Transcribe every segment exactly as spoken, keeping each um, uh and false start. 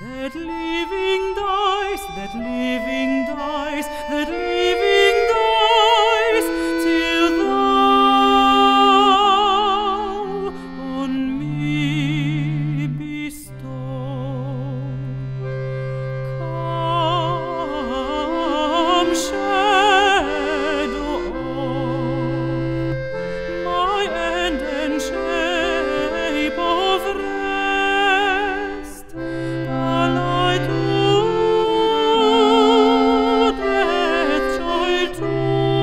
That living dies, that living dies, that living dies, till thou on me bestow. Come, shadow of my end and shape of rest, ally to death, child to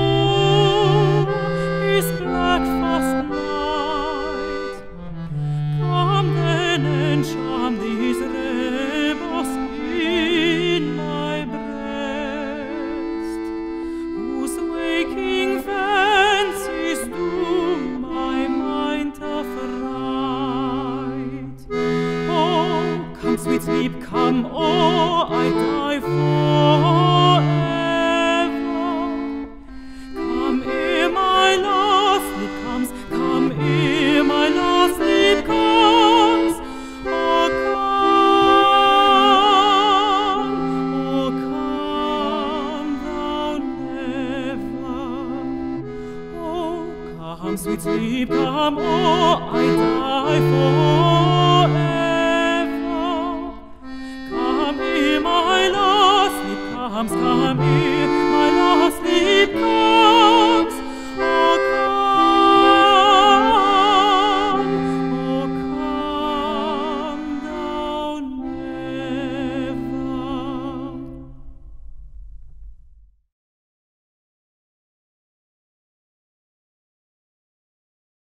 his black-fac'd night. Come then and charm these rebels in my breast, whose waking fancies do my mind affright. Oh, come, sweet sleep, come, or I die forever. Come ere my last sleep comes, come ere my last sleep comes. Oh, come, oh, come thou never. Oh, come, sweet sleep, come, or I die forever. Come ere my last sleep comes, come ere